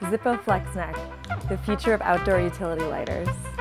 Zippo Flex Neck, the future of outdoor utility lighters.